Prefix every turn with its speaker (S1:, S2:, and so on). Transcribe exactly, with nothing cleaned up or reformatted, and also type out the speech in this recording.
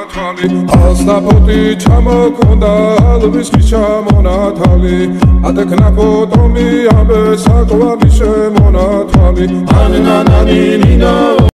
S1: თვალი ასნაფოტი ჩამოქონდა ალვისკი ჩამონათალი ატექნა ფოტომი ამე საკვარი შემონათალი ანანანი ნინო